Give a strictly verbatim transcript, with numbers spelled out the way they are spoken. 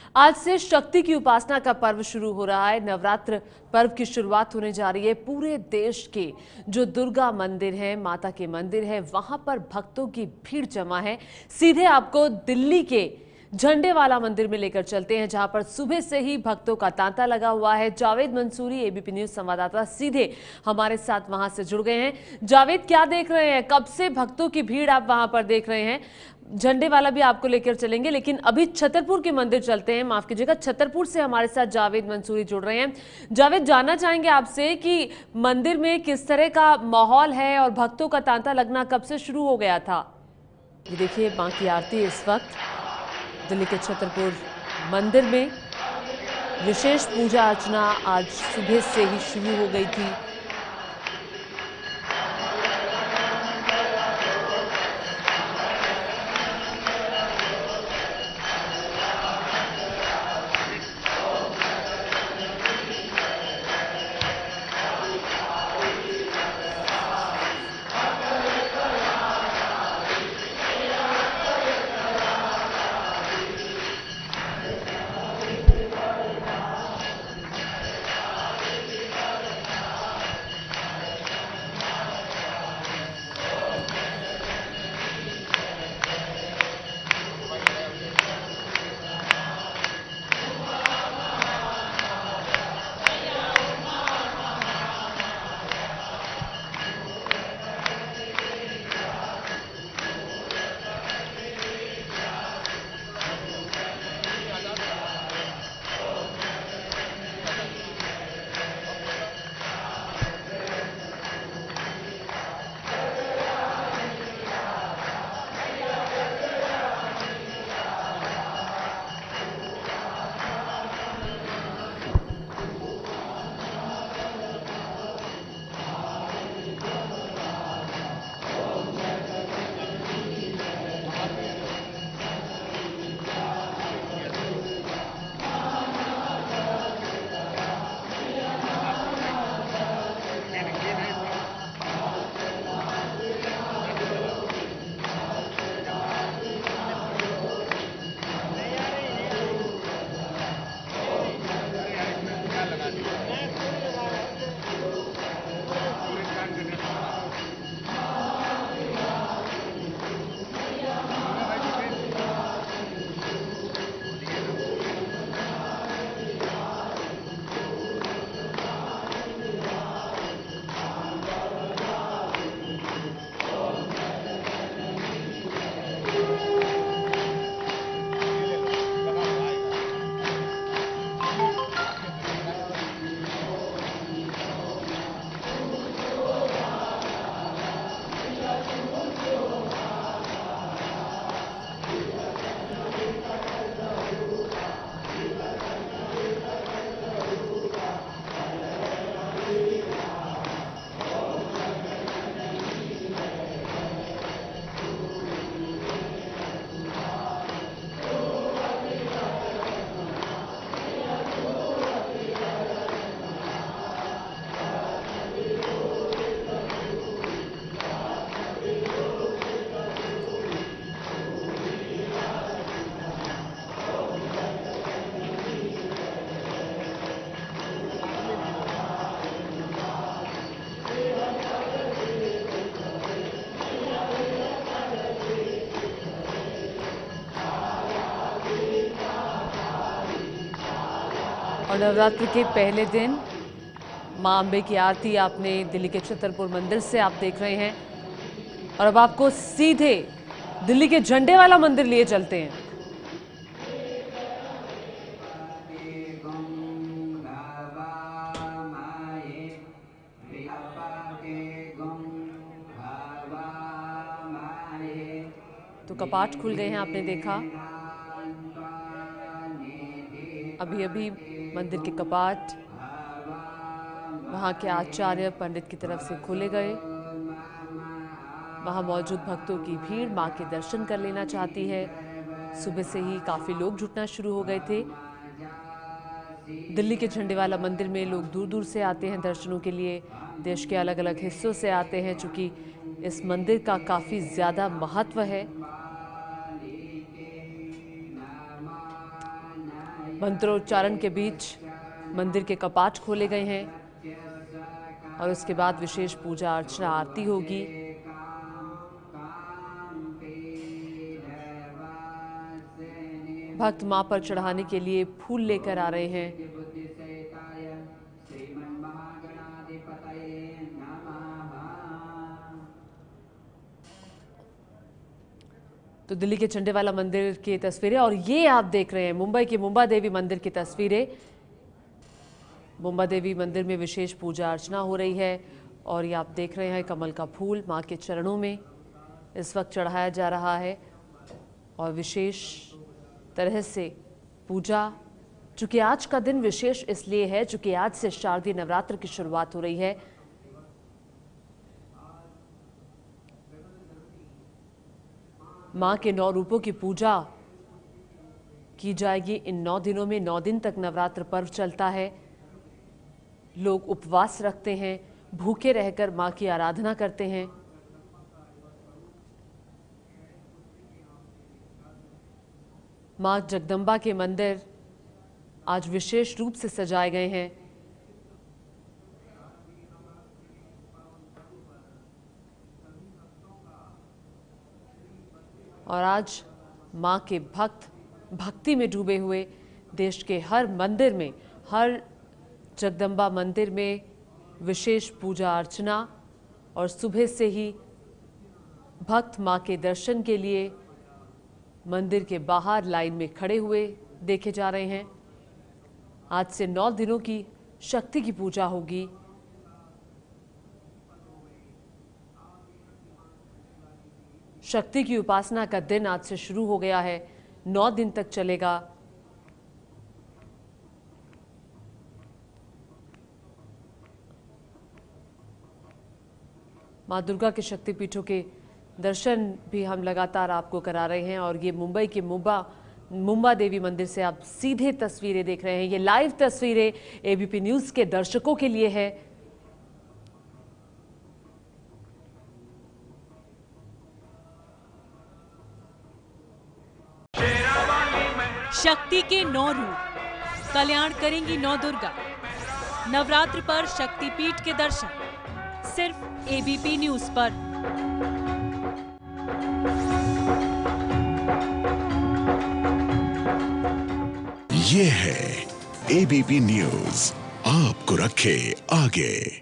आज से शक्ति की उपासना का पर्व शुरू हो रहा है। नवरात्र पर्व की शुरुआत होने जा रही है। पूरे देश के जो दुर्गा मंदिर है, माता के मंदिर है, वहां पर भक्तों की भीड़ जमा है। सीधे आपको दिल्ली के झंडे वाला मंदिर में लेकर चलते हैं, जहां पर सुबह से ही भक्तों का तांता लगा हुआ है। जावेद मंसूरी, एबीपी न्यूज संवाददाता, सीधे हमारे साथ वहां से जुड़ गए हैं। जावेद, क्या देख रहे हैं? कब से भक्तों की भीड़ आप वहां पर देख रहे हैं? झंडे वाला भी आपको लेकर चलेंगे, लेकिन अभी छतरपुर के मंदिर चलते हैं। माफ कीजिएगा, छतरपुर से हमारे साथ जावेद मंसूरी जुड़ रहे हैं। जावेद, जानना चाहेंगे आपसे कि मंदिर में किस तरह का माहौल है और भक्तों का तांता लगना कब से शुरू हो गया था? ये देखिए, मां की आरती इस वक्त दिल्ली के छतरपुर मंदिर में। विशेष पूजा अर्चना आज सुबह से ही शुरू हो गई थी। और नवरात्र के पहले दिन मां अंबे की आरती आपने दिल्ली के छतरपुर मंदिर से आप देख रहे हैं, और अब आपको सीधे दिल्ली के झंडे वाला मंदिर लिए चलते हैं। तो कपाट खुल गए हैं, आपने देखा अभी अभी मंदिर के कपाट वहां के आचार्य पंडित की तरफ से खोले गए। वहां मौजूद भक्तों की भीड़ मां के दर्शन कर लेना चाहती है। सुबह से ही काफी लोग जुटना शुरू हो गए थे। दिल्ली के झंडे वाला मंदिर में लोग दूर दूर से आते हैं दर्शनों के लिए। देश के अलग अलग हिस्सों से आते हैं, चूंकि इस मंदिर का काफी ज्यादा महत्व है। मंत्रोच्चारण के बीच मंदिर के कपाट खोले गए हैं और उसके बाद विशेष पूजा अर्चना आरती होगी। भक्त मां पर चढ़ाने के लिए फूल लेकर आ रहे हैं। तो दिल्ली के चंडेवाला मंदिर की तस्वीरें और ये आप देख रहे हैं मुंबई के मुंबा देवी मंदिर की तस्वीरें। मुंबा देवी मंदिर में विशेष पूजा अर्चना हो रही है और ये आप देख रहे हैं कमल का फूल मां के चरणों में इस वक्त चढ़ाया जा रहा है और विशेष तरह से पूजा। चूंकि आज का दिन विशेष इसलिए है चूंकि आज से शारदीय नवरात्र की शुरुआत हो रही है। मां के नौ रूपों की पूजा की जाएगी। इन नौ दिनों में नौ दिन तक नवरात्र पर्व चलता है। लोग उपवास रखते हैं, भूखे रहकर मां की आराधना करते हैं। मां जगदम्बा के मंदिर आज विशेष रूप से सजाए गए हैं। और आज मां के भक्त भक्ति में डूबे हुए देश के हर मंदिर में, हर जगदम्बा मंदिर में विशेष पूजा अर्चना और सुबह से ही भक्त मां के दर्शन के लिए मंदिर के बाहर लाइन में खड़े हुए देखे जा रहे हैं। आज से नौ दिनों की शक्ति की पूजा होगी। शक्ति की उपासना का दिन आज से शुरू हो गया है, नौ दिन तक चलेगा। मां दुर्गा के शक्तिपीठों के दर्शन भी हम लगातार आपको करा रहे हैं और ये मुंबई के मुंबा मुंबा देवी मंदिर से आप सीधे तस्वीरें देख रहे हैं। ये लाइव तस्वीरें एबीपी न्यूज के दर्शकों के लिए है। शक्ति के नौ रूप, कल्याण करेंगी नौ दुर्गा। नवरात्र पर शक्तिपीठ के दर्शन सिर्फ एबीपी न्यूज पर। ये है एबीपी न्यूज, आपको रखे आगे।